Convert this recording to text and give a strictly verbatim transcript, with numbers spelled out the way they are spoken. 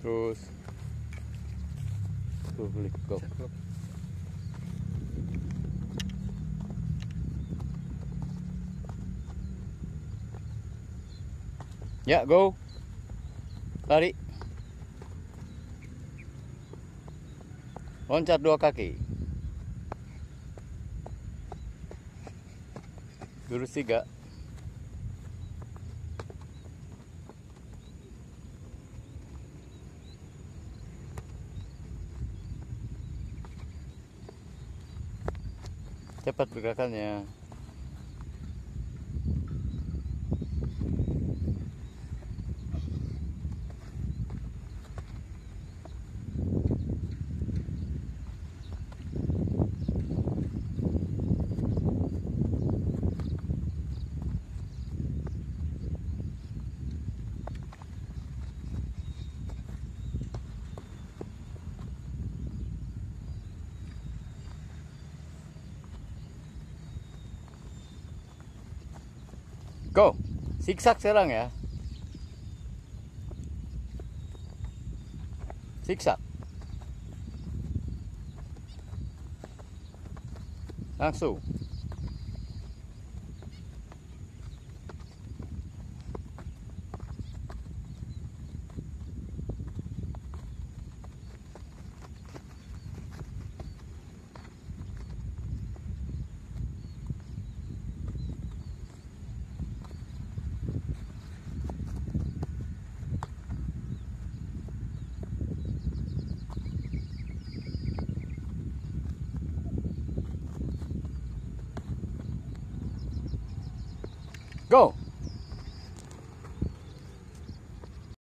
terus. Tuh, beli go. Ya, go. Lari. Loncat dua kaki. Lurus tiga. Cepat pergerakannya. Go, zigzag sekarang ya. Zigzag. Langsung. Go!